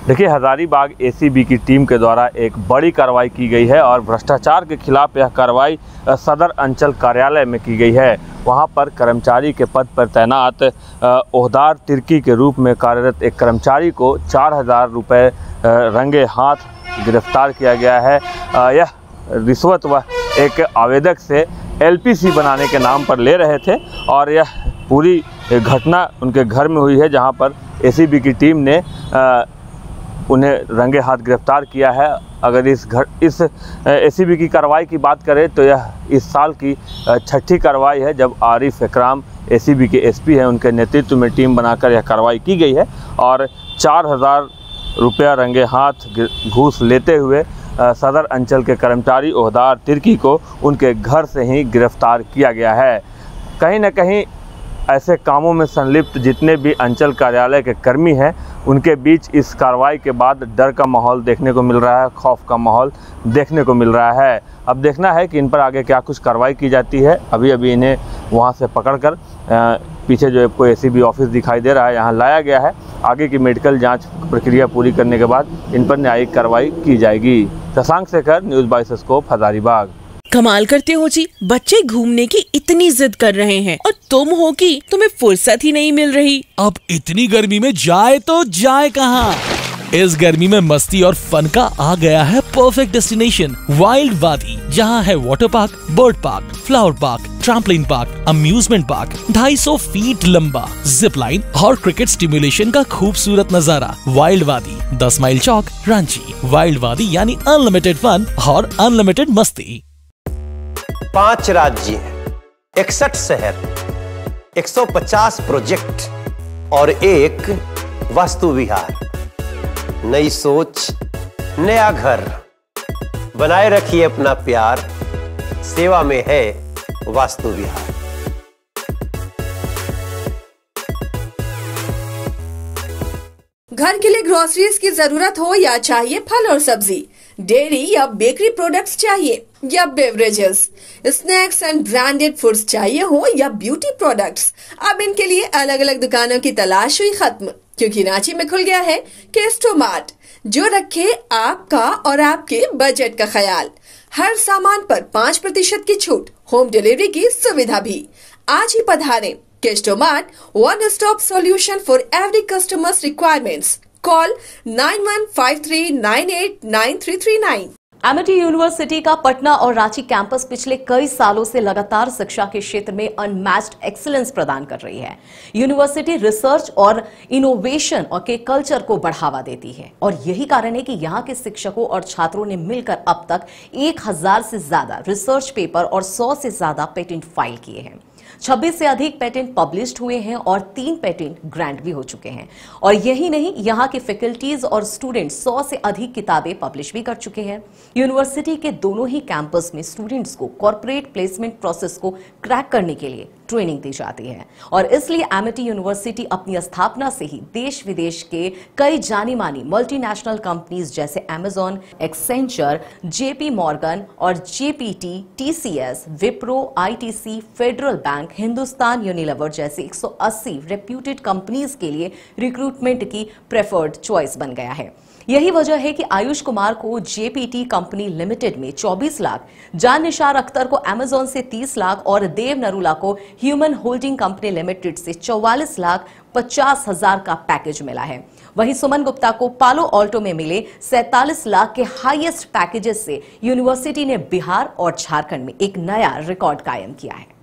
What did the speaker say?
देखिए, हजारीबाग एसीबी की टीम के द्वारा एक बड़ी कार्रवाई की गई है और भ्रष्टाचार के खिलाफ यह कार्रवाई सदर अंचल कार्यालय में की गई है। वहां पर कर्मचारी के पद पर तैनात ओहदार तिर्की के रूप में कार्यरत एक कर्मचारी को 4000 रुपये रंगे हाथ गिरफ्तार किया गया है। यह रिश्वत वह एक आवेदक से एलपीसी बनाने के नाम पर ले रहे थे और यह पूरी घटना उनके घर में हुई है, जहां पर एसीबी की टीम ने उन्हें रंगे हाथ गिरफ्तार किया है। अगर इस एसीबी की कार्रवाई की बात करें तो यह इस साल की छठी कार्रवाई है जब आरिफ इकराम एसीबी के एसपी हैं, उनके नेतृत्व में टीम बनाकर यह कार्रवाई की गई है और 4000 रुपया रंगे हाथ घूस लेते हुए सदर अंचल के कर्मचारी ओहदार तिर्की को उनके घर से ही गिरफ्तार किया गया है। कहीं न कहीं ऐसे कामों में संलिप्त जितने भी अंचल कार्यालय के कर्मी हैं, उनके बीच इस कार्रवाई के बाद डर का माहौल देखने को मिल रहा है, खौफ का माहौल देखने को मिल रहा है। अब देखना है कि इन पर आगे क्या कुछ कार्रवाई की जाती है। अभी इन्हें वहां से पकड़कर पीछे जो आपको एसीबी ऑफिस दिखाई दे रहा है, यहाँ लाया गया है। आगे की मेडिकल जांच प्रक्रिया पूरी करने के बाद इन पर न्यायिक कार्रवाई की जाएगी। Shashank Shekhar, news bioscope, Hazaribagh. कमाल करते हो जी, बच्चे घूमने की इतनी जिद कर रहे हैं और तुम हो कि तुम्हें फुर्सत ही नहीं मिल रही। अब इतनी गर्मी में जाए तो जाए कहाँ? इस गर्मी में मस्ती और फन का आ गया है परफेक्ट डेस्टिनेशन, वाइल्ड वादी, जहाँ है water park, bird park, flower park, trampoline park, amusement park, 250 feet लंबा, जिप लाइन और क्रिकेट स्टिमुलेशन का खूबसूरत नजारा। वाइल्ड वादी, 10 माइल चौक, रांची। वाइल्ड वादी यानी अनलिमिटेड फन और अनलिमिटेड मस्ती। 5 राज्य, 61 शहर, 150 प्रोजेक्ट और एक वास्तु विहार। नई सोच, नया घर। बनाए रखिए अपना प्यार, सेवा में है वास्तु विहार। घर के लिए ग्रोसरीज की जरूरत हो या चाहिए फल और सब्जी, डेयरी या बेकरी प्रोडक्ट्स चाहिए या beverages, snacks and branded foods चाहिए हो या ब्यूटी प्रोडक्ट्स, अब इनके लिए अलग अलग दुकानों की तलाश हुई खत्म, क्योंकि रांची में खुल गया है केस्टो मार्ट, जो रखे आपका और आपके बजट का ख्याल। हर सामान पर 5% की छूट, होम डिलीवरी की सुविधा भी। आज ही पधारें। Kesto mart, one stop solution for every customers requirements. Call 9153989339। Amity university का पटना और रांची कैंपस पिछले कई सालों से लगातार शिक्षा के क्षेत्र में अनमैच्ड एक्सीलेंस प्रदान कर रही है। यूनिवर्सिटी रिसर्च और इनोवेशन और के कल्चर को बढ़ावा देती है और यही कारण है कि यहाँ के शिक्षकों और छात्रों ने मिलकर अब तक 1000 से ज्यादा रिसर्च पेपर और 100 से ज्यादा पेटेंट फाइल किए हैं। 26 से अधिक पेटेंट पब्लिश्ड हुए हैं और 3 पेटेंट ग्रांट भी हो चुके हैं। और यही नहीं, यहाँ के फैकल्टीज और स्टूडेंट्स 100 से अधिक किताबें पब्लिश भी कर चुके हैं। यूनिवर्सिटी के दोनों ही कैंपस में स्टूडेंट्स को कॉर्पोरेट प्लेसमेंट प्रोसेस को क्रैक करने के लिए ट्रेनिंग दी जाती है और इसलिए एमिटी यूनिवर्सिटी अपनी स्थापना से ही देश विदेश के कई जानी मानी मल्टीनेशनल कंपनीज जैसे अमेजॉन, एक्सेंचर, जेपी मॉर्गन और JPT, TCS, Wipro, ITC, federal bank, Hindustan Unilever जैसे 180 रेप्यूटेड कंपनीज के लिए रिक्रूटमेंट की प्रेफर्ड चॉइस बन गया है। यही वजह है कि आयुष कुमार को जेपीटी कंपनी लिमिटेड में 24 लाख, जान निशार अख्तर को अमेजॉन से 30 लाख और देव नरूला को ह्यूमन होल्डिंग कंपनी लिमिटेड से 44,50,000 का पैकेज मिला है। वहीं सुमन गुप्ता को पालो ऑल्टो में मिले 47 लाख के हाईएस्ट पैकेजेस से यूनिवर्सिटी ने बिहार और झारखंड में एक नया रिकॉर्ड कायम किया है।